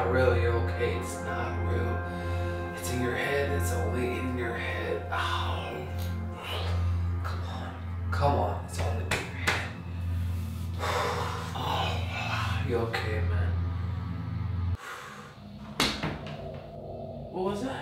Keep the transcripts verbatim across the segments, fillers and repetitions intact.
not really okay. It's not real. It's in your head. It's only in your head. Oh, come on, come on. It's only in your head. Oh, you okay, man? What was that?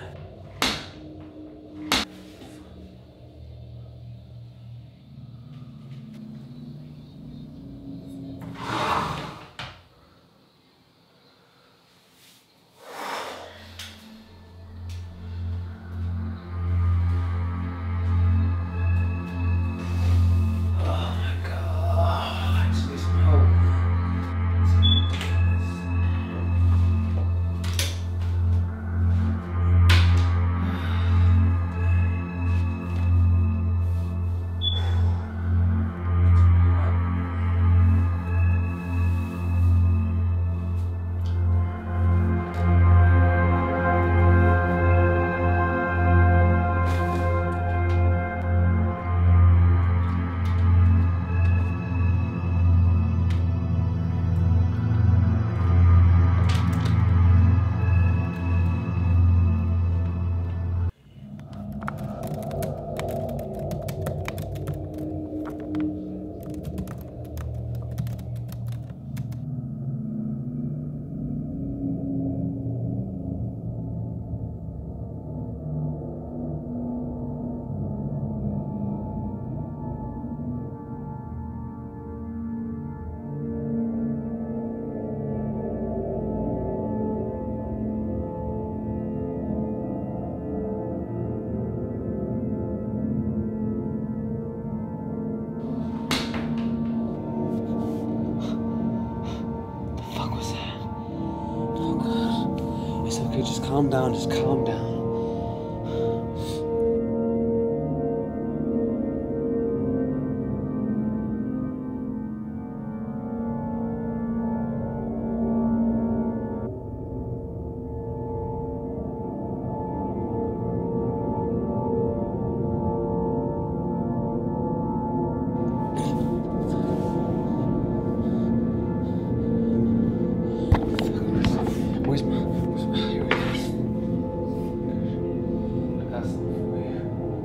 Okay, just calm down, just calm down. Where's my... Where's my... Here it is. I got something for you.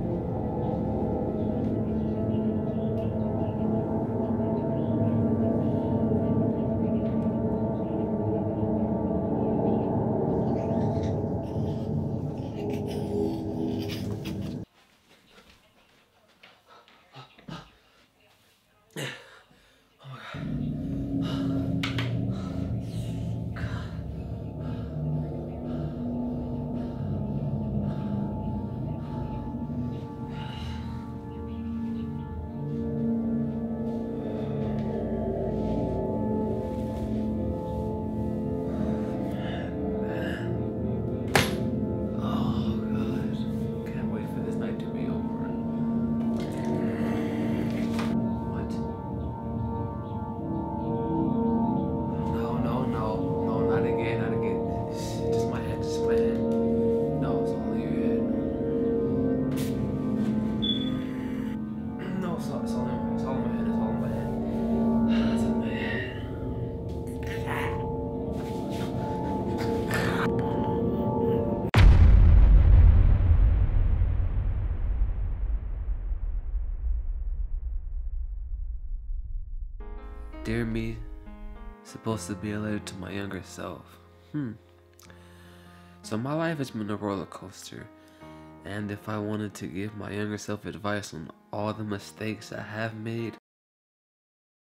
Dear me, supposed to be a letter to my younger self. Hmm. So my life has been a roller coaster, and if I wanted to give my younger self advice on all the mistakes I have made,